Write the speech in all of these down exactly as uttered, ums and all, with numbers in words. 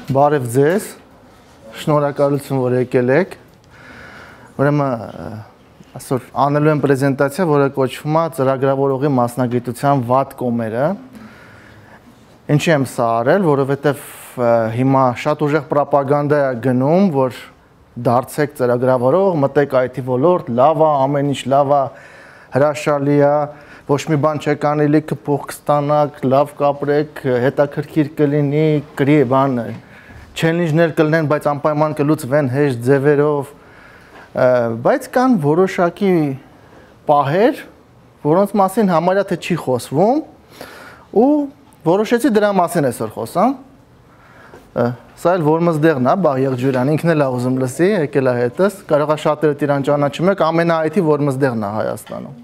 Բարև ձեզ, շնորհակալություն, որ եկել եք։ Ուրեմն այսօր անելու եմ պրեզենտացիա, որը կոչվում է ծրագրավորողի մասնագիտության վատ կողմերը։ Ինչի եմ սա արել, որովհետև հիմա շատ ուժեղ պրոպագանդա է գնում, որ դարձեք ծրագրավորող, մտեք այ թի ոլորտ, լավ է, ամեն ինչ լավ է, հրաշալի է, ոչ մի բան չեք անելի, փող կստանաք, լավ կապրեք, հետաքրքիր կլինի, կրի բան չելենջներ կլինեն, բայց անպայման կլուծվեն հեշտ ձևերով, բայց կան որոշակի պահեր, որոնց մասին համարյա թե չի խոսվում, ու որոշեցի դրա մասին այսօր խոսամ։ Սա էլ որմս դեղն է, բաղ եղջյուրան, ինքն էլ է ուզում լսի, եկել է հետս, կարող է շատերը իրան ճանաչում եք, ամենաայթի որմս դեղն է Հայաստանում։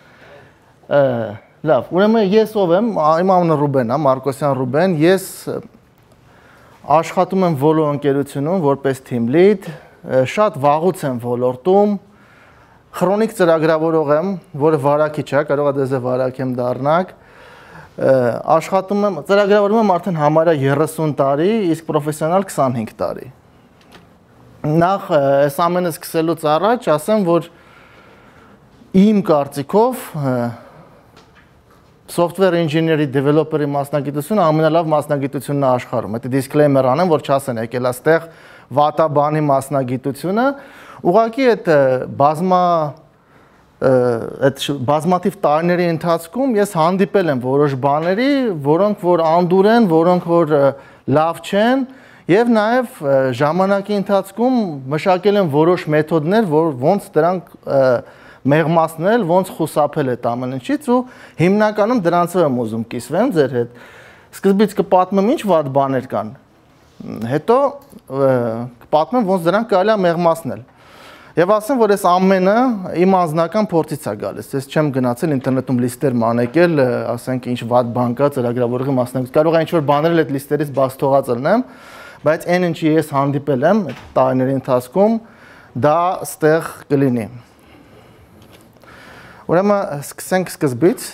Լավ, ուրեմն ես ով եմ, իմ անունը Ռուբեն է, Մարկոսյան Ռուբեն, ես աշխատում եմ Volo ընկերությունում որպես team lead, շատ վաղուց եմ ոլորտում, քրոնիկ ծրագրավորող եմ, որը վարակիչ է, կարող է դեզ վարակ եմ դառնակ, աշխատում եմ, ծրագրավորում եմ արդեն համարյա երեսուն տարի, իսկ պրոֆեսիոնալ քսանհինգ տարի։ Նախ այս ամենը սկսելուց առաջ ասեմ, որ իմ կարծիքով software engineer-ի developer-ի մասնագիտությունը ամենալավ մասնագիտությունն է աշխարհում։ Այդ disclaimer անեմ, որ չասեն եկել այստեղ վատաբանի մասնագիտությունը, ուղղակի այդ բազմա այդ բազմաթիվ տարիների ընթացքում ես հանդիպել եմ որոշ բաների, որոնք որ անդուր են, որոնք որ լավ չեն, եւ նաեւ ժամանակի ընթացքում մշակել եմ որոշ մեթոդներ, որ ոնց դրանք մեղմացնել, ոնց խուսափել այդ ամեն ինչից ու հիմնականում դրանցով եմ ուզում կիսվեմ ձեր հետ։ Սկզբից կպատմեմ ինչ վատ բաներ կան։ Հետո կպատմեմ ոնց դրանք կարելի է մեղմացնել։ Եվ ասեմ, որ այս ամենը իմ անձնական փորձից է գալիս։ Ես չեմ գնացել ինտերնետում լիստեր մանեկել, ասենք ինչ վատ բան կա ծրագրավորողի մասնագիտ։ Կարող է ինչ որ բաներ այդ լիստերից բաց թողած լինեմ, բայց այն ինչի ես հանդիպել եմ տարիների ընթացքում, դա ստեղ կլինի։ Ուրեմն սկսենք սկզբից,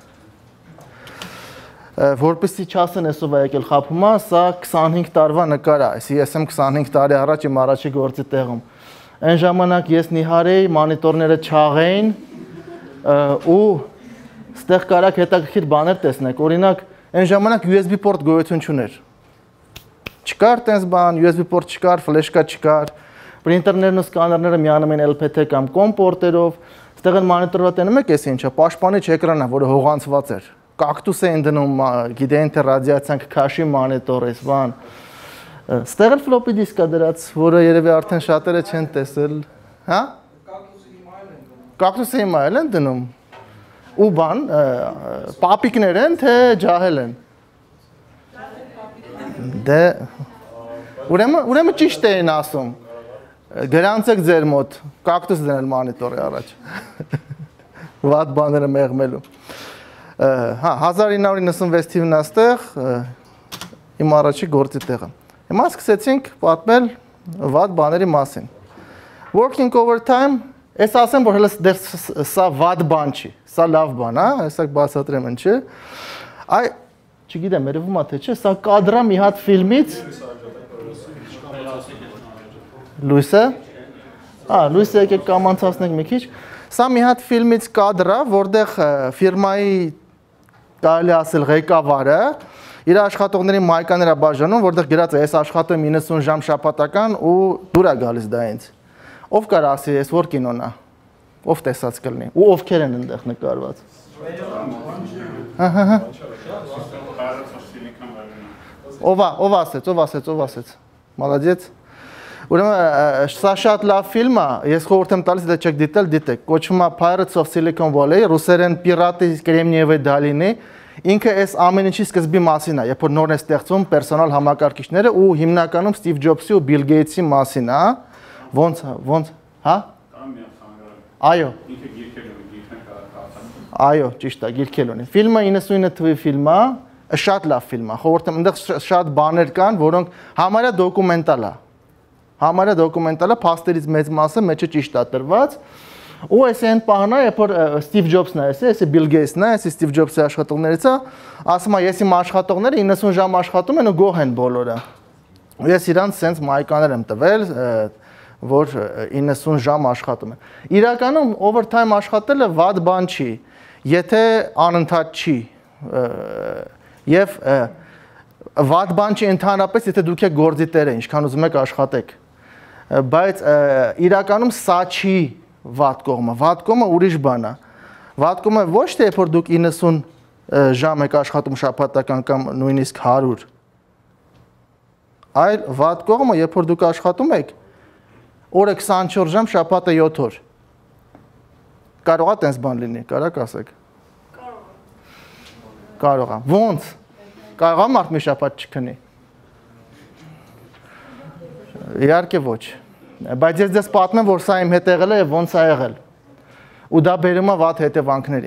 որպեսզի չասեն այսով է եկել խաբում է, սա քսանհինգ տարվա նկար է, ես եմ քսանհինգ տարի առաջ իմ առաջի գործի տեղում։ Այն ժամանակ ես նիհար էի, մանիտորները չաղ էին ու ստեղ կարաք հետաքրքիր բաներ տեսնեք, օրինակ այն ժամանակ յու էս բի պորտ գոյություն չուներ։ Չկար տենց բան, յու էս բի պորտ չկար, ֆլեշկա չկար, պրինտերներն ու սկաներները միանում են էլ փի թի կամ կոմ պորտերով, ստեղ են մանիտորը տենում եք ես ինչա, պաշտպանիչ էկրան է, որը հողանցված էր, կակտուս էին դնում, գիտեին թե ռադիացիան կքաշի մանիտոր էս բան, ստեղ էլ ֆլոպի դիսկ է դրած, որը երևի արդեն շատերը չեն տեսել, հա? Կակտուսի հիմա էլ են դնում, ու բան, պապիկներ են, թե ջահել են։ Դե, ուրեմն ճիշտ էին ասում, գրանցեք ձեր մոտ, կակտուս դնել մանիտորի առաջ, վատ բաները մեղմելու։ հազար ինը հարյուր նվսանվեց թիվն աստեղ, իմ առաջի գործի տեղը։ Հիմա սկսեցինք պատմել վատ բաների մասին։ Working overtime, ես ասեմ, որ հենց սա վատ բան չի, սա լավ բան է, հեսակ բացատրեմ ինչի։ Այ, չգիտեմ, երևում է թե չէ, սա կադր է մի հատ ֆիլմից։ Լույսը։ Ա, լույսը եկեք կամանցացնենք մի քիչ։ Սա մի հատ ֆիլմից կադր է, որտեղ ֆիրմայի կարելի ասել ղեկավարը իր աշխատողների մայկաները բաժանում, որտեղ գրած է ես աշխատում իննսուն ժամ շաբաթական ու դուր է գալիս դա ինձ։ Ով կար ասի, ես որ կինոն է։ Ով տեսած կլինի։ Ու ովքեր են այնտեղ նկարված։ Ահա։ Ով ով ասեց, ով ասեց, ով ասեց։ Մալադեց։ Ուրեմն սա շատ լավ ֆիլմ է, ես խորհուրդ եմ տալիս դե չեք դիտել, դիտեք։ Կոչվում է Pirates of Silicon Valley, ռուսերեն Պիրատի Կրեմնիևի դալինի։ Ինքը այս ամեն ինչի սկզբի մասին է, երբ որ նորն է ստեղծում պերսոնալ համակարգիչները ու հիմնականում Steve Jobs-ի ու Bill Gates-ի մասին է, ոնց ոնց, հա? Այո։ Այո, ճիշտ է, գիրքել ունի։ Ֆիլմը իննսունինը թվականի ֆիլմ է, շատ լավ ֆիլմ է։ Խորհուրդ եմ, այնտեղ շատ բաներ կան, որոնք համարյա դոկումենտալ է։ Համարյա դոկումենտալ է, փաստերից մեծ մասը մեջը ճիշտ է տրված։ Ու այս այն պահն է, երբ որ Steve Jobs-ն է, էսի Bill Gates-ն է, էսի Steve Jobs-ի աշխատողներից է, ասում է, ես իմ աշխատողները իննսուն ժամ աշխատում են ու գոհ են բոլորը։ ու ես իրանց sense մայկաներ եմ տվել, որ իննսուն ժամ աշխատում են։ Իրականում overtime աշխատելը վատ բան չի, եթե անընդհատ չի եւ վատ բան չի ընդհանրապես, եթե դուք եք գործի տերը, ինչքան ուզում եք աշխատեք։ Բայց իրականում սա չի վատ կողմը, վատ կողմը ուրիշ բան է։ Վատ կողմը ոչ թե երբ որ դուք իննսուն ժամ եք աշխատում շաբաթական կամ նույնիսկ հարյուր, այլ վատ կողմը երբ որ դուք աշխատում եք օրը քսանչորս ժամ, շաբաթը յոթ օր։ Կարող է տենց բան լինի, կարաք ասեք։ Կարող է։ Ոնց։ Կարող է մարդ մի շաբաթ չքնի։ Իհարկե ոչ։ Բայց ես դες պատմեմ, որ սա իմ հետ եղել է եւ ոնց է եղել։ Ու դա բերում է վատ հետևանքների։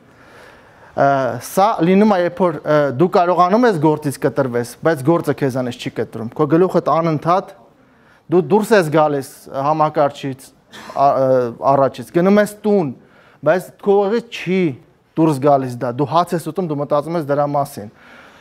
Սա լինում է, երբ որ դու կարողանում ես գործից կտրվես, բայց գործը քեզանից չի կտրում։ Քո գլուխդ անընդհատ դու դուրս ես գալիս համակարգչից առաջից, գնում ես տուն, բայց քո ուղեղից չի դուրս գալիս դա։ Դու հաց ես ուտում, դու մտածում ես դրա մասին։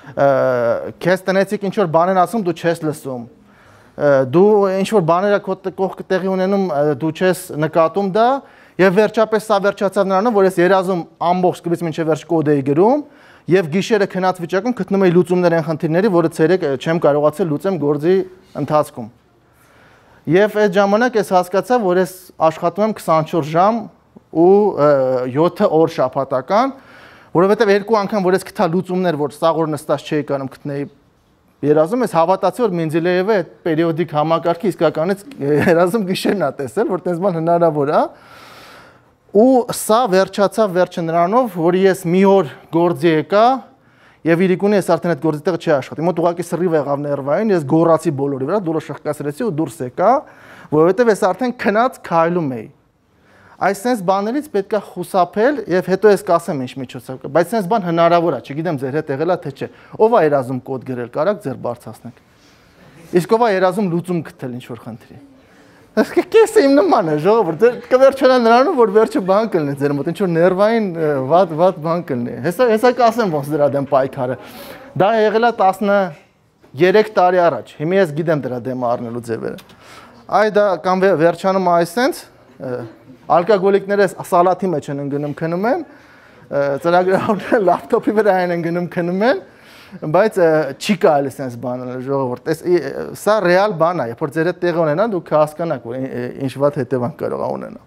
Քեզ տնեցիք ինչ որ բաներ ասում, դու չես լսում։ Դու ինչ որ բաներ քո կողքը տեղի ունենում, դու չես նկատում դա, եւ վերջապես սա վերջացավ նրանով, որ ես երազում ամբողջ սկզբից մինչեւ վերջ կոդ էի գրում եւ գիշերը քնած վիճակում գտնում էի լուծումներ այն խնդիրների, որը ցերեկ չեմ կարողացել լուծեմ գործի ընթացքում։ Եվ այդ ժամանակ ես հասկացա, որ ես աշխատում եմ քսանչորս ժամ ու յոթ օր շաբաթական, որովհետև երկու անգամ որ ես գտա լուծումներ, որ սաղ օր նստած չէի կարող գտնել, երազում ես հավատացի, որ Մենդելեևը այդ պերիոդիկ համակարգի իսկականից երազում գիշերն է տեսել, որ տես բան հնարավոր է։ Ու սա վերջացավ վերջը նրանով, որ ես մի օր գործի եկա եւ իրիկունի ես արդեն այդ գործի տեղը չի աշխատի։ Մոտ ուղակի սրիվ եղավ ներվային, ես գոռացի բոլորի վրա, դուրս շղկացրեցի ու դուրս եկա, որովհետեւ ես արդեն քնած քայլում էի։ Այսպես բաներից պետքա խուսափել եւ հետո ես կասեմ ինչ միջոցով կա, բայց sense բան հնարավոր է, չգիտեմ ձեր հետ եղել է թե չէ։ Ով է երազում կոդ գրել, կարաք ձեր բարձրացնեք։ Իսկ ով է երազում լուծում գտնել ինչ որ խնդրի։ Կեսը իմ նման է, ժողովուրդ, կվերջանա նրանով, որ վերջը բան կլինի ձեր մոտ, ինչ որ ներվային վատ վատ բան կլինի։ Հեսա հեսա կասեմ ոնց դրա դեմ պայքարը։ Դա եղել է տասներեք տարի առաջ։ Հիմա ես գիտեմ դրա դեմ առնելու ձևերը։ Այ դա կամ վերջանում է այսպես, ալկոգոլիկները սալատի մեջ են ընկնում քնում են, ծրագրավորները լապտոպի վրա են ընկնում քնում են, բայց չի կարելի sense բանը ժողովուրդ։ Սա ռեալ բան է, երբ որ ձեր հետ տեղ ունենա, դուք կհասկանաք, որ ինչ վատ հետևանք կարող է ունենա։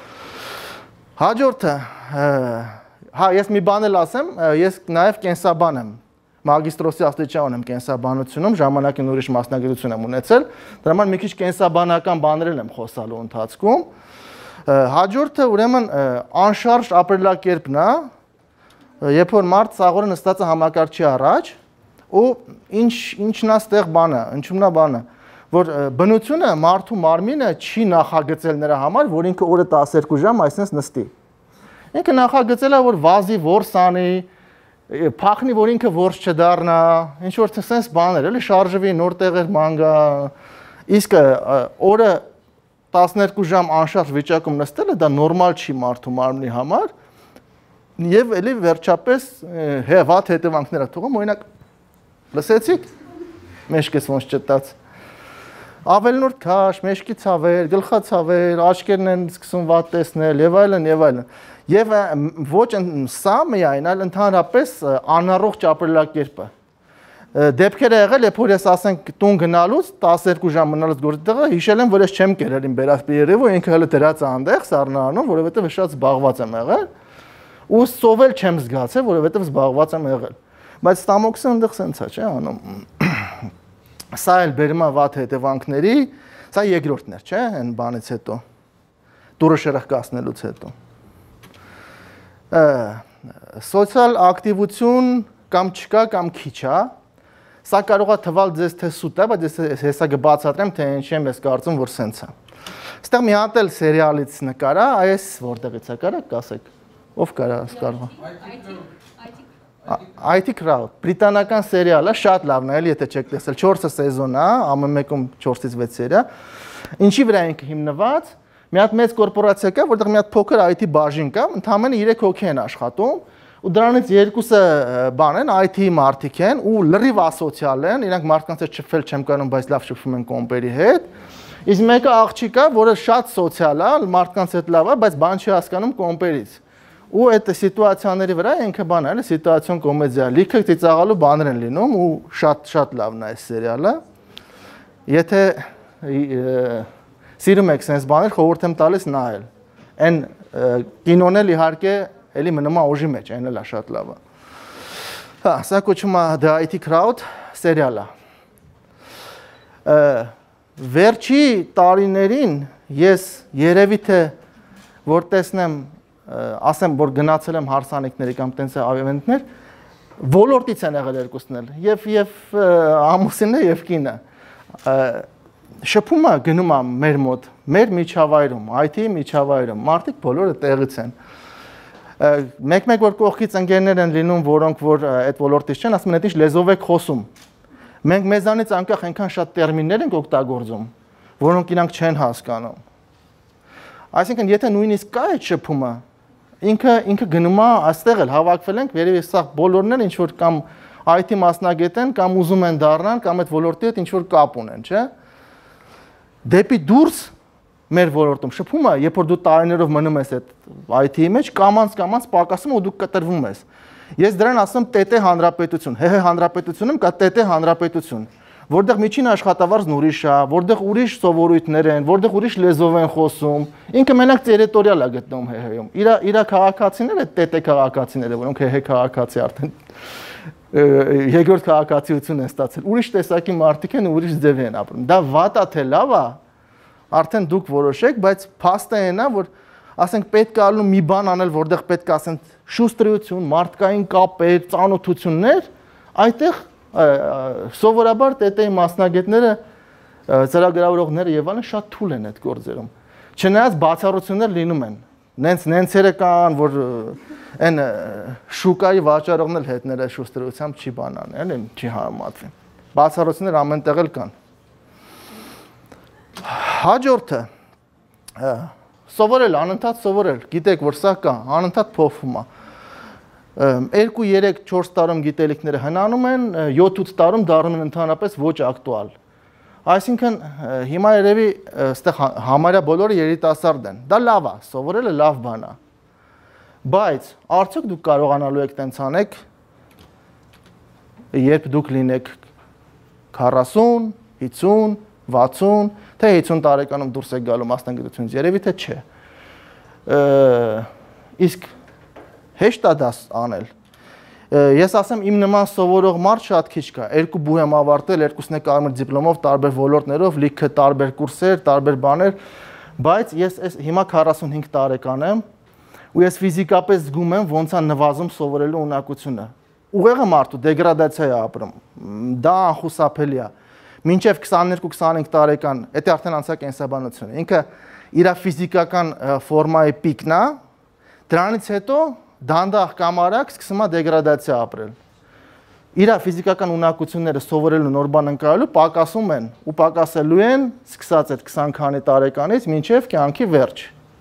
Հաջորդը, հա, ես մի բան էլ ասեմ, ես նաև կենսաբան եմ։ Մագիստրոսի աստիճան եմ կենսաբանությունում, ժամանակին ուրիշ մասնագիտություն եմ ունեցել, դրա համար մի քիչ կենսաբանական բաներ եմ խոսալու ընթացքում։ Հաջորդը ուրեմն անշարժ ապրելակերպն է, երբ որ մարդ սաղորը նստած է համակարգչի առաջ, ու ինչ ինչն է ստեղ բանը, ինչումն է բանը, որ բնությունը մարդու մարմինը չի նախագծել նրա համար, որ ինքը օրը տասներկու ժամ այսպես նստի։ Ինքը նախագծել է, որ վազի որս անի, փախնի, որ ինքը որս չդառնա, ինչ որ sense բաներ, էլի շարժվի, նոր տեղեր ման գա, իսկ օրը տասներկու ժամ անշարժ վիճակում նստելը դա նորմալ չի մարդու մարմնի համար, եւ էլի վերջապես հեվատ հետևանքներ է թողում, օրինակ լսեցիք, մեջքես ոնց չտած, ավելնորդ քաշ, մեջքի ցավեր, գլխացավեր, աչքերն են սկսում վատ տեսնել եւ այլն եւ այլն։ Եվ ոչ սա միայն, այլ ընդհանրապես անառողջ ապրելակերպը։ Դեպքեր ա եղել, երբ որ ես ասենք տուն գնալուց տասներկու ժամ մնալուց գործի տեղը, հիշել եմ, որ ես չեմ կերել իմ բերած երևը, ինքը հələ դրած է այնտեղ սառնանում, որովհետեւ շատ զբաղված եմ եղել։ Ու սովել չեմ զգացել, որովհետեւ զբաղված եմ եղել։ Բայց ստամոքսը այնտեղ սենց է, չէ՞, անում։ Սա էլ բերում է վատ հետևանքների, սա երկրորդն էր, չէ՞, այն բանից հետո։ Դուրը շրխկացնելուց հետո։ Սոցիալ ակտիվություն կամ չկա կամ քիչ է։ Սա կարող է թվալ ձեզ թե սուտ է, բայց ես հեսա կբացատրեմ, թե ինչ եմ ես կարծում, որ սենց է։ Այստեղ մի հատ էլ սերիալից նկար է, այս որտեղից է կարա, կասեք։ Ով կարա ասկարվա։ I T Crowd, բրիտանական սերիալ է, շատ լավն է, եթե չեք տեսել, չորս սեզոն է, ամեն մեկում չորսից վեց սերիա։ Ինչի վրա ենք հիմնված։ Մի հատ մեծ կորպորացիա կա, որտեղ մի հատ փոքր I T բաժին կա, ընդամենը երեք հոգի են աշխատում, ու դրանից երկուսը բան են, I T մարդիկ են ու լրիվ ասոցիալ են, իրանք մարդկանց հետ շփվել չեմ կարող, բայց լավ շփվում են կոմպերի հետ։ Իսկ մեկը աղջիկ է, որը շատ սոցիալ է, մարդկանց հետ լավ է, բայց բան չի հասկանում կոմպերից։ Ու այդ սիտուացիաների վրա ինքը բան է, էլի սիտուացիոն կոմեդիա, լիքը ծիծաղալու բաներ են լինում ու շատ շատ լավն է այս սերիալը։ Եթե սիրում եք sense բաներ, խորհուրդ եմ տալիս նայել։ Այն կինոն էլ իհարկե էլի մնում է օժի մեջ, այն էլ է շատ լավը։ Հա, սա կոչվում է The I T Crowd սերիալը։ Վերջի տարիներին ես երևի թե որ տեսնեմ, ասեմ, որ գնացել եմ հարսանիքների կամ տենց ավենտներ, ոլորտից են եղել երկուսն էլ, եւ եւ ամուսինը եւ կինը։ Շփումը գնում է մեր մոտ, մեր միջավայրում, I T միջավայրում, մարդիկ բոլորը տեղից են։ Մեկ-մեկ որ կողքից ընկերներ են լինում, որոնք որ այդ ոլորտից չեն, ասում են, այդ ինչ լեզվով եք խոսում։ Մենք մեզանից անկախ այնքան շատ տերմիններ ենք օգտագործում, որոնք իրանք չեն հասկանում։ Այսինքն, եթե նույնիսկ կա այդ շփումը, ինքը ինքը գնում է, այստեղ էլ հավաքվել ենք, երևի սա բոլորն են ինչ որ կամ I T մասնագետ են, կամ ուզում են դառնալ, կամ այդ ոլորտի հետ ինչ որ կապ ունեն, չէ՞։ Դեպի դուրս մեր ոլորտում շփումը, երբ որ դու տարիներով մնում ես այդ I T-ի մեջ, կամանց-կամանց պակասում ու դու կտրվում ես։ Ես դրան ասում ՏՏ հանրապետություն, ՀՀ հանրապետությունում կա ՏՏ հանրապետություն, որտեղ միջին աշխատավարձն ուրիշ է, որտեղ ուրիշ սովորույթներ են, որտեղ ուրիշ լեզվով են խոսում։ Ինքը մենակ տերիտորիալ է գտնվում ՀՀ-ում։ Իր իր քաղաքացիները ՏՏ քաղաքացիները, որոնք ՀՀ քաղաքացի արդեն երկրորդ քաղաքացիություն են ստացել։ Ուրիշ տեսակի մարդիկ են, ուրիշ ձև են ապրում։ Դա վատ է թե լավ է, արդեն դուք որոշեք, բայց փաստը այն է, որ ասենք պետք է ալու մի բան անել, որտեղ պետք է ասենք շուստրություն, մարդկային կապեր, ծանոթություններ, այդտեղ սովորաբար ՏՏ-ի մասնագետները, ծրագրավորողները եւ այլն շատ թույլ են այդ գործերում։ Չնայած բացառություններ լինում են։ Նենց նենցերը կան, որ այն շուկայի վաճառողն էլ հետները շուստրությամբ չի բանան, էլի չի համատվի։ Բացառություններ ամենտեղ էլ կան։ Հաջորդը սովորել, անընդհատ սովորել, գիտեք, որ սա կա, անընդհատ փոխվում է։ երկու երեք չորս տարում գիտելիքները հնանում են, յոթ-ութ տարում դառնում են ընդհանրապես ոչ ակտուալ։ Այսինքն հիմա երևի այստեղ համարյա բոլորը երիտասարդ են։ Դա լավ է, սովորելը լավ բան է։ Բայց արդյոք դուք կարողանալու եք տենց անեք, երբ դուք լինեք քառասուն, հիսուն, վաթսուն, թե հիսուն տարեկանում դուրս եք գալու մասնագիտությունից, երևի թե չէ։ Իսկ հեշտ է դա անել։ Ես ասեմ, իմ նման սովորող մարդ շատ քիչ կա։ Երկու բուհ եմ ավարտել, երկուսն է կարմիր դիպլոմով, տարբեր ոլորտներով, լիքը տարբեր կուրսեր, տարբեր բաներ, բայց ես հիմա քառասունհինգ տարեկան եմ ու ես ֆիզիկապես զգում եմ ոնց է նվազում սովորելու ունակությունը։ Ուղեղը մարդու դեգրադացիա է ապրում։ Դա անխուսափելի է։ Մինչև քսաներկու քսանհինգ տարեկան, դա արդեն անցա կենսաբանությունը։ Ինքը իր ֆիզիկական ֆորմայի պիկն է, դրանից հետո դանդաղ կամ արագ սկսում է դեգրադացիա ապրել։ Իր ֆիզիկական ունակությունները սովորելու նոր բան ընկալելու պակասում են ու պակասելու են սկսած այդ քսան քանի տարեկանից մինչև կյանքի վերջ։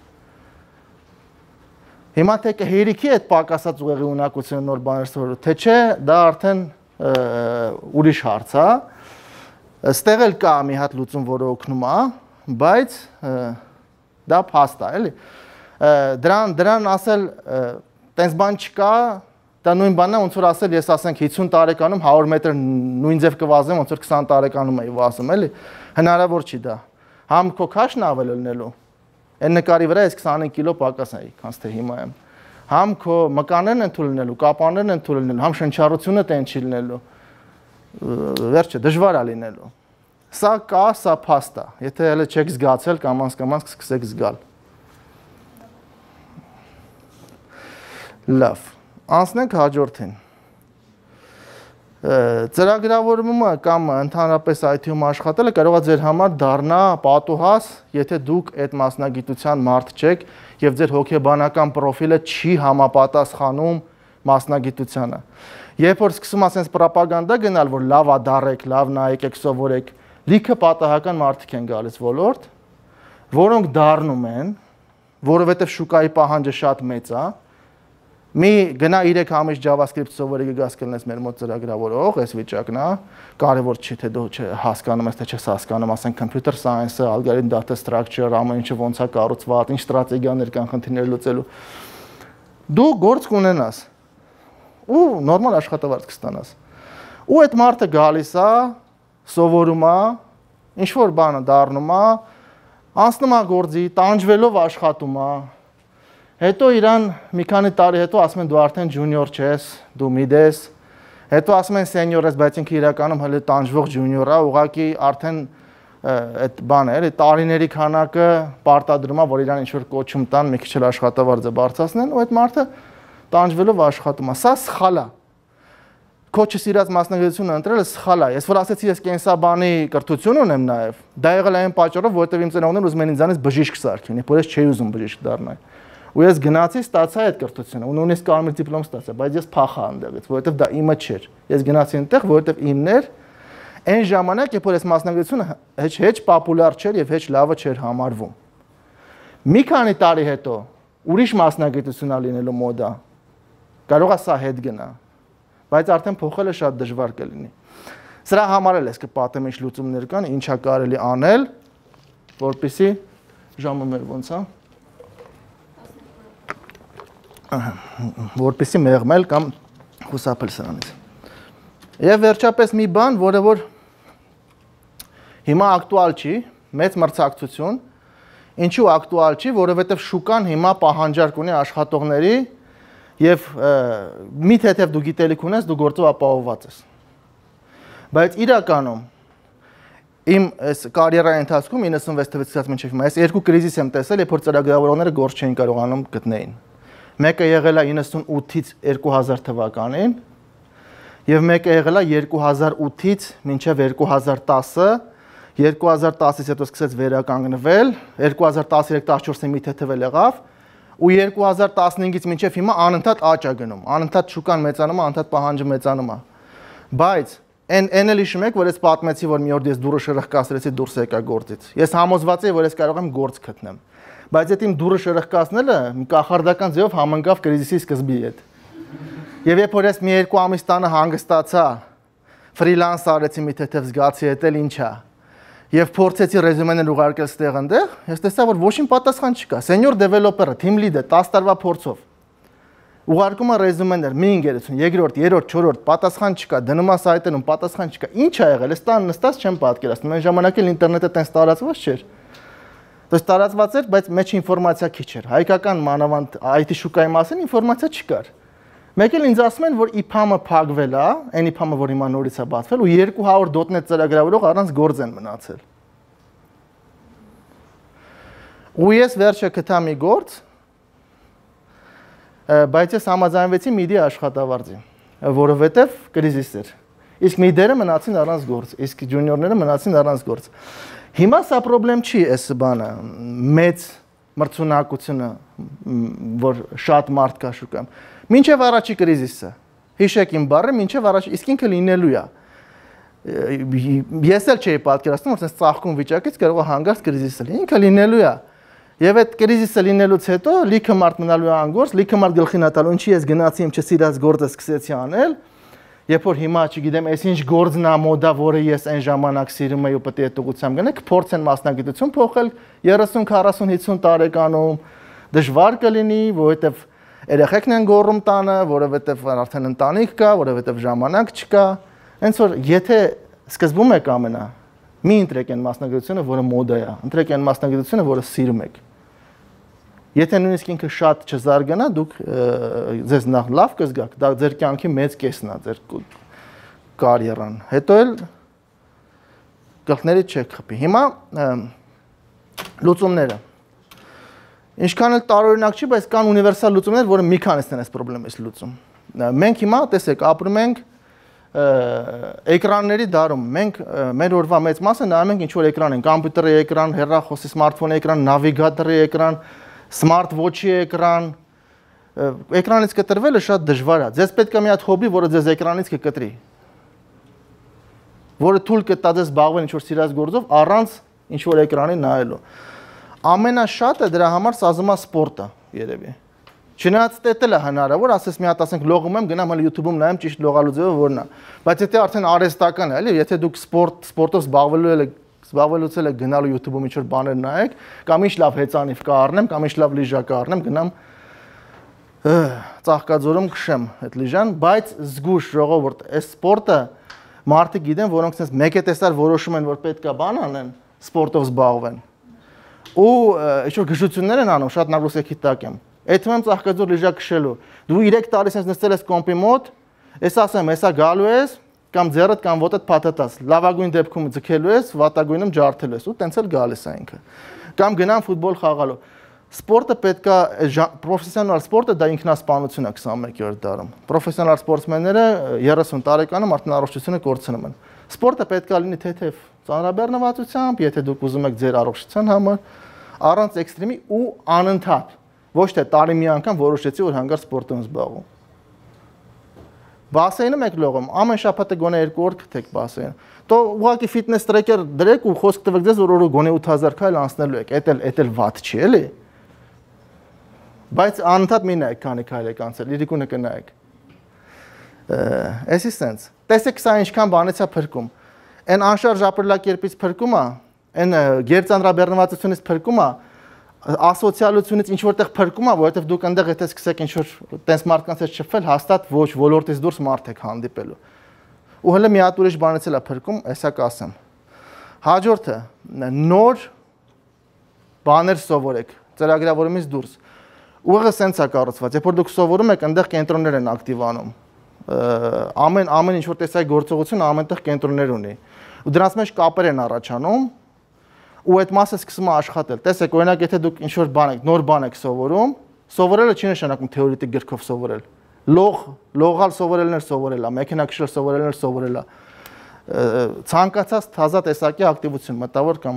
Հիմա թե կհերիքի այդ պակասած ուղեղի ունակությունը նոր բաներ սովորելու, թե չէ, դա արդեն ուրիշ հարց է։ Այստեղ էլ կա մի հատ լուծում, որը օգնում է, բայց դա փաստ է, էլի։ Դրան դրան ասել տենց բան չկա, դա նույն բանն է, ոնց որ ասել, ես ասենք հիսուն տարեկանում հարյուր մետր նույն ձև կվազեմ, ոնց որ քսան տարեկանում էի վազում, էլի։ Հնարավոր չի դա։ Համ քո քաշն ավել լինելու։ Այն նկարի վրա ես քսանհինգ կիլո պակաս էի, քանց թե հիմա եմ։ Համ քո մկաններն են թույլ լինելու, կապաններն են թույլ լինելու, համ շնչառությունը տեն չի լինելու։ Վերջը դժվար է լինելու։ Սա կա, սա փաստ է։ Եթե հələ չեք զգացել, կամանց-կամանց սկսեք զգալ։ Լավ, անցնենք հաջորդին։ Ծրագրավորումը կամ ընդհանրապես I T-ում աշխատելը կարող է ձեր համար դառնա պատուհաս, եթե դուք այդ մասնագիտության մարդ չեք եւ ձեր հոգեբանական պրոֆիլը չի համապատասխանում մասնագիտությանը։ Երբ որ սկսում ասենց պրոպագանդա գնալ, որ լավ է դառեք, լավ նայեք, եք սովորեք, լիքը պատահական մարդիկ են գալիս ոլորտ, որոնք դառնում են, որովհետեւ շուկայի պահանջը շատ մեծ է, Մի գնա երեք ամիս JavaScript սովորի գաս կլնես մեր մոտ ծրագրավորող, այս վիճակն է, կարևոր չի թե դու հասկանում ես թե չես հասկանում, ասենք computer science-ը, algorithm data structure, ամեն ինչը ոնց է կառուցված, ինչ ստրատեգիաներ կան խնդիրներ լուծելու։ Դու գործ կունենաս ու նորմալ աշխատավարձ կստանաս։ Ու այդ մարդը գալիս է, սովորում է, ինչ որ բանը դառնում է, անցնում է գործի, տանջվելով աշխատում է։ Հետո իրան մի քանի տարի հետո ասում են դու արդեն junior չես, դու mid ես։ Հետո ասում են senior ես, բայց ինքը իրականում հələ տանջվող junior է, ուղղակի արդեն այդ բանը էլի տարիների քանակը պարտադրում է, որ իրան ինչ-որ կոչում տան, մի քիչ էլ աշխատավարձը բարձրացնեն, ու այդ մարդը տանջվելով աշխատում է։ Սա սխալ է։ Քո չսիրած մասնագիտությունը ընտրելը սխալ է։ Ես որ ասեցի ես կենսաբանի կրթություն ունեմ նաև, դա եղել է այն պատճառով, որովհետև իմ ծնողներն ուզում են ինձանից բժիշկ սարքեն, երբ որ ես չէի ուզում բժիշկ դառնալ։ Ու ես գնացի, ստացա այդ կրթությունը, ու նույնիսկ կարմիր դիպլոմ ստացա, բայց ես փախա այնտեղից, որովհետև դա իմը չէր։ Ես գնացի այնտեղ, որովհետև իմն էր, այն ժամանակ, երբ որ այս մասնագիտությունը հեչ հեչ պոպուլյար չէր եւ հեչ լավը չէր համարվում։ Մի քանի տարի հետո ուրիշ մասնագիտություն ա լինելու մոդա։ Կարող է սա հետ գնա, բայց արդեն փոխելը շատ դժվար կլինի։ Սրա համար էլ ես կպատեմ ինչ լուծումներ կան, ինչա կարելի անել, որպեսզի ժամը մեր ոնց է, որպեսզի մեղմել կամ խուսափել սրանից։ Եվ վերջապես մի բան, որը որ հիմա ակտուալ չի, մեծ մրցակցություն, ինչու ակտուալ չի, որովհետև շուկան հիմա պահանջարկ ունի աշխատողների եւ մի թեթև դու գիտելիք ունես, դու գործով ապահովված ես։ Բայց իրականում իմ այս կարիերայի ընթացքում իննսունվեց թվականից մինչև հիմա ես երկու կրիզիս եմ տեսել, երբ որ ծրագրավորողները գործ չէին կարողանում գտնեին։ Մեկը եղել է իննսունութից երկու հազար թվականին եւ մեկը եղել է երկու հազար ութից մինչև երկու հազար տասը, երկու հազար տասից հետո սկսեց վերականգնվել, երկու հազար տասներեք տասնչորսը մի թեթև եղավ ու երկու հազար տասնհինգից մինչև հիմա անընդհատ աճ է գնում, անընդհատ շուկան մեծանում է, անընդհատ պահանջը մեծանում է։ Բայց Են են էլ հիշում եք, որ ես պատմեցի, որ մի օր ես դուրը շրխկացրեցի դուրս եկա գործից։ Ես համոզված եմ, որ ես կարող եմ գործ գտնեմ։ Բայց այդ իմ դուրը շրխկացնելը կախարդական ձևով համընկավ կրիզիսի սկզբի հետ։ Եվ երբ որ ես մի երկու ամիս տանը հանգստացա, ֆրիլանս արեցի մի թեթև զգացի, էդ էլ ինչ է։ Եվ փորձեցի ռեզյումեներ ուղարկել ստեղ այնտեղ, ես տեսա, որ ոչինչ պատասխան չկա։ Senior developer-ը, team lead-ը տասը տարվա փորձով ուղարկում է ռեզյումեներ, մի ընկերություն, երկրորդ, երրորդ, չորրորդ, պատասխան չկա, դնում է սայթերում, պատասխան չկա։ Ինչ ա եղել, այս տան նստած չեմ պատկերացնում, այն ժամանակ էլ ինտերնետը տենց տարածված չէր։ Դες տարածված էր, բայց մեջ ինֆորմացիա քիչ էր։ Հայկական մանավանդ այ թի շուկայի մասին ինֆորմացիա չկար։ Մեկ էլ ինձ ասում են, որ ի փ ը-ը փակվել է, այն ի փ ը-ը, որ հիմա նորից է բացվել, ու երկու հարյուր դոտ նետ ծրագրավորող առանց գործ են մնացել։ Ու ես վերջը գտա մի գործ, բայց ես համաձայնվեցի միդի աշխատավարձի, որովհետև կրիզիս էր։ Իսկ միդերը մնացին առանց գործ, իսկ ջունիորները մնացին առանց գործ։ Հիմա սա պրոբլեմ չի այս բանը, մեծ մրցունակությունը, որ շատ մարդ կա շուկայում։ Մինչև առաջի կրիզիսը, հիշեք իմ բառը, մինչև առաջի, իսկ ինքը լինելու է։ Ես էլ չէի պատկերացնում, որ ծաղկում վիճակից կարող է հանգարց կրիզիսը լինի, ինքը լինելու է։ Եվ այդ կրիզիսը լինելուց հետո լիքը մարդ մնալու է անգործ, լիքը մարդ գլխին ատալու, ինչի ես գնացի իմ չսիրած գործը սկսեցի անել, երբ որ հիմա չգիտեմ, այս ինչ գործն է մոդա, որը ես այն ժամանակ սիրում եի ու պետք է այդ ուղղությամբ գնաք, փորձեն մասնագիտություն փոխել երեսուն, քառասուն, հիսուն տարեկանում, դժվար կլինի, որովհետև երեխեքն են գոռում տանը, որովհետև արդեն ընտանիք կա, որովհետև ժամանակ չկա, հենց որ եթե սկզբում եք ամենա մի ընտրեք այն մասնագիտությունը, որը մոդա է, ընտրեք այն մասնագիտությունը, որը սիրում եք։ Եթե նույնիսկ ինքը շատ չզարգանա, դուք ձեզ նախ լավ կզգաք, դա ձեր կյանքի մեծ կեսն է, ձեր կարիերան։ Հետո էլ գլխներից չեք խփի։ Հիմա լուծումները։ Ինչքան էլ տարօրինակ չի, բայց կան ունիվերսալ լուծումներ, որը մի քանիսն են այս խնդրեմից լուծում։ Մենք հիմա, տեսեք, ապրում ենք էկրանների դարում, մենք մեր օրվա մեծ մասը նայում ենք ինչ-որ էկրան են, կամպյուտերի էկրան, հեռախոսի սմարթֆոնի էկրան, նավիգատորի էկրան, սմարթ ոչի էկրան, էկրանից կտրվելը շատ դժվար է, ձեզ պետք է մի հատ հոբի, որը ձեզ էկրանից կկտրի, որը թույլ կտա ձեզ զբաղվել ինչ-որ սիրած գործով, առանց ինչ-որ էկրանի նայելու։ Ամենաշատը դրա համար սազում է սպորտը, երևի, Չնայած դա էլ է հնարավոր, ասես մի հատ ասենք լողում եմ, գնամ հələ YouTube-ում նայեմ ճիշտ լողալու ձևը որն է։ Բայց եթե արդեն արհեստական է, էլի, եթե դուք սպորտ, սպորտով զբաղվելու եք, զբաղվելուց էլ եք գնալու YouTube-ում ինչ-որ բաներ նայեք, կամ ինչ լավ հեծանիվ կառնեմ, կամ ինչ լավ լիժա կառնեմ, գնամ ծաղկաձորում քշեմ այդ լիժան, բայց զգուշ ժողովուրդ, այս սպորտը մարդիկ գիտեն, որոնք sense մեկ է տեսար որոշում են, որ պետքա բան անեն, սպորտով զբաղվեն։ Ու ինչ-որ գժություններ են անում, շատ նագրուսեքի տակ եմ։ Այդ թվում ծաղկաձոր լիժա քշելու։ Դու երեք տարի sense նստել ես կոմպի մոտ, ես ասեմ, հեսա գալու ես, կամ ձեռդ կամ ոտդ փաթաթած, լավագույն դեպքում ձգելու ես, վատագույնում ջարդելու ես ու տենց էլ գալիս է ինքը։ Կամ գնամ ֆուտբոլ խաղալու։ Սպորտը պետքա պրոֆեսիոնալ սպորտը դա ինքնասպանություն է քսանմեկերորդ դարում։ Պրոֆեսիոնալ սպորտսմենները երեսուն տարեկանում արդեն առողջությունը կորցնում են։ Սպորտը պետքա լինի թեթև ծանրաբեռնվածությամբ, եթե դուք ուզում եք ձեր առողջության համար, առանց էքստրեմի ու անընդհատ։ Ոչ թե տարի մի անգամ որոշեցի, որ հանգար սպորտով զբաղվում։ Բասեյնում եք լողում, ամեն շաբաթը գոնե երկու օր գտեք բասեյն։ Տո ուղղակի ֆիթնես տրեքեր դրեք ու խոսք տվեք ձեզ, որ օրը գոնե ութ հազար քայլ անցնելու եք։ Էդ էլ էդ էլ վատ չի, էլի։ Բայց անընդհատ մի նայեք, քանի քայլ եք անցել, իրիկունը կնայեք։ Էսի սենց։ Տեսեք սա ինչքան բանից է փրկում։ Այն անշարժ ապրելակերպից փրկումը, այն գերծանրաբեռնվածությունից փրկումը, ասոցիալությունից ինչ որտեղ փրկում է, որովհետև դուք այնտեղ եթե սկսեք ինչ որ տենց մարդկանց հետ շփվել, հաստատ ոչ ոլորտից դուրս մարդ եք հանդիպելու։ Ու հələ մի հատ ուրիշ բանից էլ է փրկում, էսա կասեմ։ Հաջորդը նոր բաներ սովորեք, ծրագրավորումից դուրս։ Ուղղը սենց է կառուցված, երբ որ դուք սովորում եք, այնտեղ կենտրոններ են ակտիվանում։ Ամեն ամեն ինչ որ տեսակ գործողություն ամենտեղ կենտրոններ ունի։ Ու դրանց մեջ կապեր են առաջանում։ Ու այդ մասը սկսում է աշխատել։ Տեսեք, օրինակ, եթե դուք ինչ-որ բան եք, նոր բան եք սովորում, սովորելը չի նշանակում թեորետիկ գրքով սովորել։ Լող, լողալ սովորելն էլ սովորել է, մեքենա քշել սովորելն էլ սովորել է։ Ցանկացած թազա տեսակի ակտիվություն, մտավոր կամ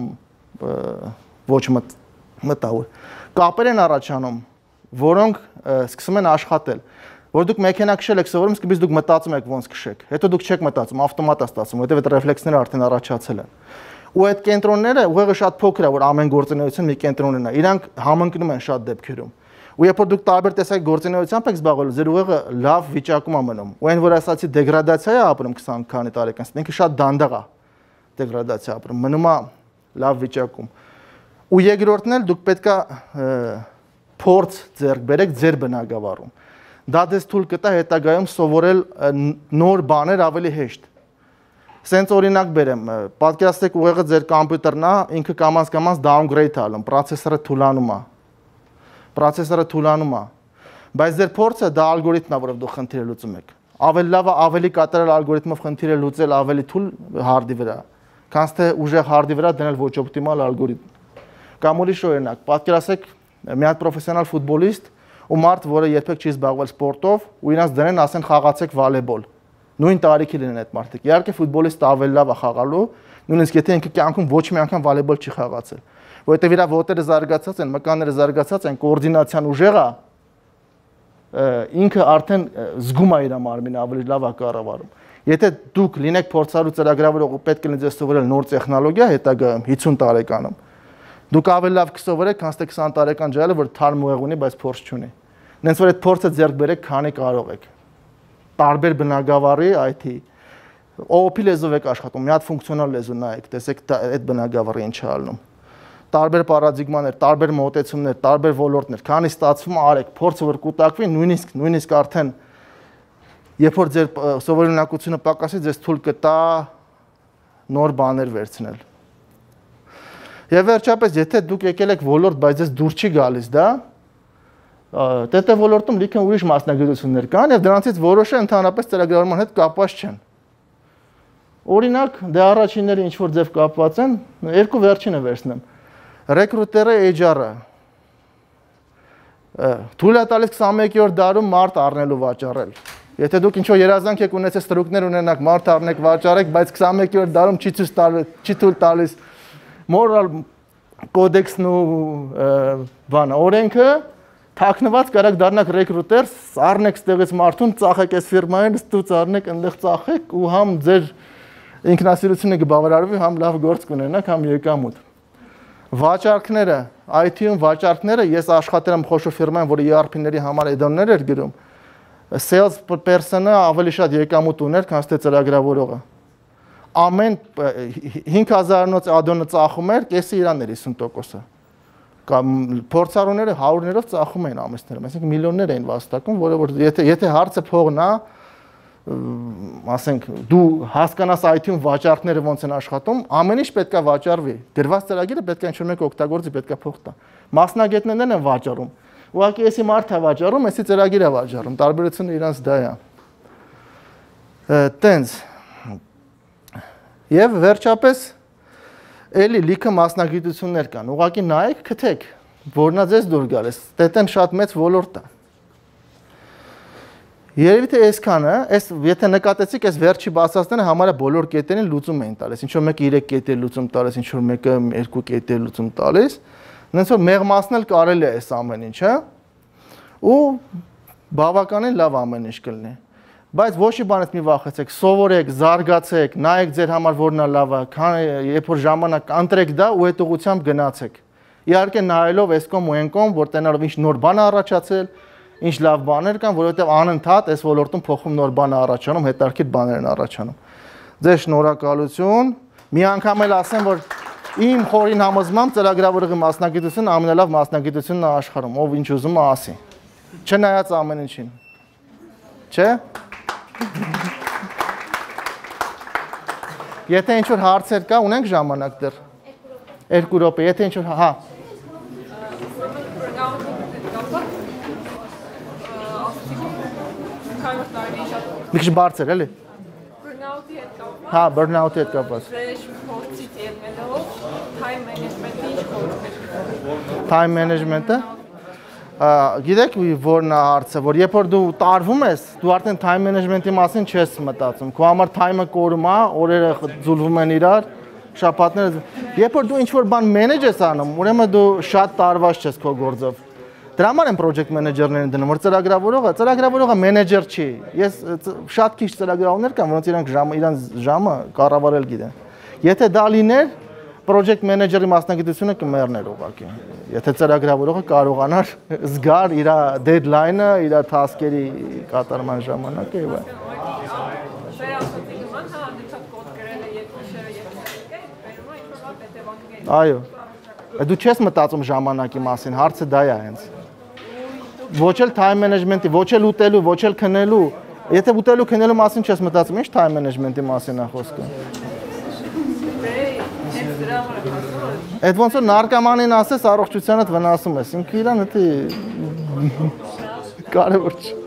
ոչ մտավոր։ Կապեր են առաջանում, որոնք սկսում են աշխատել։ Որ դուք մեքենա քշել եք սովորում, սկզբից դուք մտածում եք ոնց քշեք։ Հետո դուք չեք մտածում, ավտոմատ է ստացվում, որովհետև այդ ռեֆլեքսները արդեն առաջացել են։ Ու այդ կենտրոնները ուղղակի շատ փոքր է, որ ամեն գործունեություն մի կենտրոնն է։ Իրանք համընկնում են շատ դեպքերում։ Ու երբ որ դուք տարբեր տեսակ գործունեությամբ եք զբաղվելու, ձեր ուղեղը լավ վիճակում է մնում։ Ու այն որ ասացի դեգրադացիա է ապրում քսան քանի տարեկան, ինքը շատ դանդաղ է դեգրադացիա ապրում, մնում է լավ վիճակում։ Ու երկրորդն էլ դուք պետքա փորձ ձեռք բերեք ձեր բնակավարում։ Դա դες թույլ կտա հետագայում սովորել նոր բաներ ավելի հեշտ։ Սենց օրինակ բերեմ, պատկերացրեք ուղեղը ձեր կոմպյուտերն է, ինքը կամաց կամաց downgrade ալում, պրոցեսորը թուլանում է։ Պրոցեսորը թուլանում է։ Բայց ձեր փորձը դա ալգորիթմն է, որով դուք խնդիրը լուծում եք։ Ավելի լավ է ավելի կատարել ալգորիթմով խնդիրը լուծել ավելի թույլ հարդի վրա, քան թե ուժեղ հարդի վրա դնել ոչ օպտիմալ ալգորիթմ։ Կամ ուրիշ օրինակ, պատկերացրեք մի հատ պրոֆեսիոնալ ֆուտբոլիստ ու մարդ, որը երբեք չի զբաղվել սպորտով, ու իրանց դրեն ասեն խաղացեք վոլեյբոլ։ Նույն տարիքի լինեն այդ մարդիկ։ Իհարկե ֆուտբոլիստը ավելի լավ է խաղալու, նույնիսկ եթե ինքը կյանքում ոչ մի անգամ վոլեյբոլ չի խաղացել, որովհետև իր ոտերը զարգացած են, մկանները զարգացած են, կոորդինացիան ուժեղ է, ինքը արդեն զգում է իր մարմինը ավելի լավ է կառավարում։ Եթե դուք լինեք փորձառու ծրագրավորող ու պետք է լինի ձեզ սովորել նոր տեխնոլոգիա հետագայում հիսուն տարեկանում, դուք ավելի լավ կսովորեք, քան թե քսան տարեկան ջահելը, որ թարմ ուղեղ ունի, բայց փորձ չունի։ Նենց որ այդ փորձը ձեռք բերեք, քանի կարող եք։ Տարբեր բնագավառի այ թի օ օ փի լեզվով եք աշխատում, մի հատ ֆունկցիոնալ լեզու նայեք, տեսեք այդ բնագավառը ինչ է ալնում։ Տարբեր պարադիգմաներ, տարբեր մոտեցումներ, տարբեր ոլորտներ, քանի ստացվում է արեք, փորձը որ կուտակվի, նույնիսկ նույնիսկ արդեն երբ որ ձեր սովորունակությունը պակասի, ձեզ թույլ կտա նոր բաներ վերցնել։ Եվ վերջապես, եթե դուք եկել եք ոլորտ, բայց ձեզ դուր չի գալիս դա, Տե տե ոլորտում լիքը ուրիշ մասնագիտություններ կան եւ դրանցից որոշը ընդհանրապես ծրագրավորման հետ կապված չեն։ Օրինակ, դե առաջինները ինչ որ ձև կապված են, երկու վերջինը վերցնեմ։ Ռեկրուտերը, էյչ ար-ը։ Թույլ է տալիս քսանմեկերորդ դարում մարդ առնելու վաճառել։ Եթե դուք ինչ որ երազանք եք ունեցել ստրուկներ ունենաք, մարդ առնեք վաճառեք, բայց քսանմեկերորդ դարում չի ցույց տալիս, չի թույլ տալիս moral կոդեքսն ու բանը, օրենքը թաքնված կարակ դառնաք ռեկրուտեր, առնեք ստեղից մարդուն, ծախեք այս ֆիրմային, ստուց առնեք, այնտեղ ծախեք ու համ ձեր ինքնասիրությունը կբավարարվի, համ լավ գործ կունենաք, համ եկամուտ։ Վաճառքները, I T-ում վաճառքները, ես աշխատել եմ խոշոր ֆիրմայում, որը E R P-ների համար add-on-ներ էր գրում, sales person-ը ավելի շատ եկամուտ ուներ, քան թե ծրագրավորողը։ Ամեն հինգ հազարանոց add-on-ը ծախում էր, կեսը իրան էր հիսուն տոկոսը։ Կամ փորձառուները հարյուրներով ծախում էին ամիսներում, այսինքն միլիոններ էին վաստակում, որը որ եթե եթե հարցը փողն է, ասենք դու հասկանաս I T-ում վաճառքները ոնց են աշխատում, ամեն ինչ պետքա վաճառվի։ Դրված ծրագիրը պետքա ինչ-որ մեկ օգտագործի, պետքա փող տա։ Մասնագետներն են վաճառում։ Ուղղակի էսի մարդ է վաճառում, էսի ծրագիր է վաճառում, տարբերությունը իրանց դա է։ Տենց։ Եվ վերջապես էլի լիքը մասնագիտություններ կան։ Ուղղակի նայեք, քթեք, որնա ձեզ դուր գալիս։ Դետեն շատ մեծ ոլորտ է։ Երևի թե այսքանը, այս եթե նկատեցիք, այս վերջի բացասները համարը բոլոր կետերին լուծում էին տալիս։ Ինչ որ մեկը երեք կետ է լուծում տալիս, ինչ որ մեկը երկու կետ է լուծում տալիս։ Նենց որ մեղմացնել կարելի է այս ամեն ինչը։ Ու բավականին լավ ամեն ինչ կլինի։ Բայց ոչ մի բանից մի վախեցեք, սովորեք, զարգացեք, նայեք ձեր համար որն է լավը, քան երբ որ ժամանակ ընտրեք դա ու այդ ուղղությամբ գնացեք։ Իհարկե նայելով այս կողմ ու այն կողմ, որ տենալով ինչ նոր բան է առաջացել, ինչ լավ բաներ կան, որովհետև անընդհատ այս ոլորտում փոխում նոր բան է առաջանում, հետարքիտ բաներ են առաջանում։ Ձեզ շնորհակալություն։ Մի անգամ էլ ասեմ, որ իմ խորին համոզմամբ ծրագրավորողի մասնագիտությունը ամենալավ մասնագիտությունն է աշխարհում, ով ինչ ուզում է ասի։ Չնայած ամեն ինչին։ Չէ՞։ Եթե ինչ-որ հարցեր կա, ունենք ժամանակ դեռ։ Երկու րոպե, եթե ինչ-որ, հա։ Մի քիչ բարձր, էլի։ Burnout-ի հետ կապված։ Հա, burnout-ի հետ կապված։ Fresh փորձից ելնելով time management-ի ինչ խորհուրդ։ Time management-ը։ Գիտեք որն է հարցը, որ երբ որ դու տարվում ես, դու արդեն time management-ի մասին չես մտածում։ Քո համար time-ը կորում է, օրերը ձուլվում են իրար, շաբաթները։ Երբ որ դու ինչ-որ բան manage ես անում, ուրեմն դու շատ տարված չես քո գործով։ Դրա համար են project manager-ներին դնում, որ ծրագրավորողը, ծրագրավորողը մենեջեր չի։ Ես շատ քիչ ծրագրավորներ կան, որոնց իրանք ժամը, իրանք ժամը կառավարել գիտեն։ Եթե դա լիներ, project manager-ի մասնագիտությունը կմեռներ ուղղակի։ Եթե ծրագրավորողը կարողանար զգար իր deadline-ը, իր task-երի կատարման ժամանակը եւ այլն։ Այո։ Դու չես մտածում ժամանակի մասին, հարցը դա է հենց։ Ոչ էլ time management-ի, ոչ էլ ուտելու, ոչ էլ քնելու։ Եթե ուտելու քնելու մասին չես մտածում, ինչ time management-ի մասին է խոսքը։ Այդ ոնց որ նարկոմանին ասես առողջությանդ վնասում ես, ինքը իրան դա կարևոր չէ։